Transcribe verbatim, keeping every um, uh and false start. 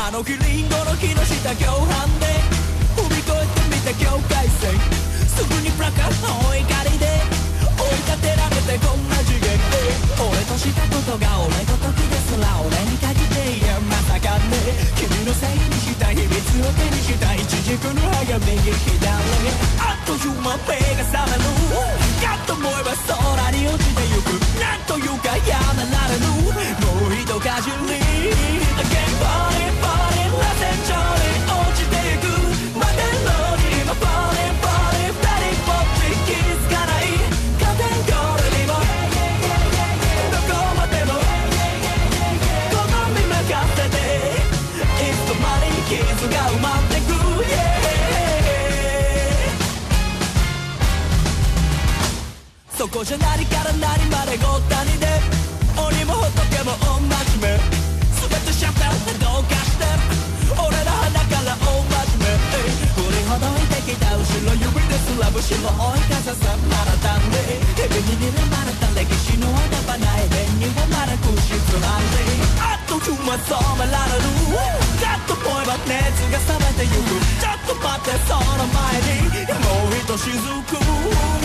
あの日リンゴの木の下共犯で踏み越えてみた境界線すぐにプラカの怒りで追い立てられてこんな次元で俺としたことが俺ごときですら俺に限っていやまさかね君のせいにした秘密を手にした一軸の早右左あっという間目が覚めるやっと思えば空に落ちてゆくなんというかやめられぬもう一かじり Again body body let's enjoy it 落ちていくまでのに今 body body 二人ぼっち気づかないカテゴリーにもどこまでも好み任せていつの間に傷が埋まってく yeah そこじゃ何から何までごったにで鬼も仏も同じ目全てシャッターどうかして俺の鼻から大真面目振りほどいてきた後ろ指ですらむしろ追い風さまらたんで蛇に睨まれた歴史の頭ないでにもまれくしつらんであっという間染められるだっと思えば熱が冷めてゆくちょっと待ってその前にもうひとしずく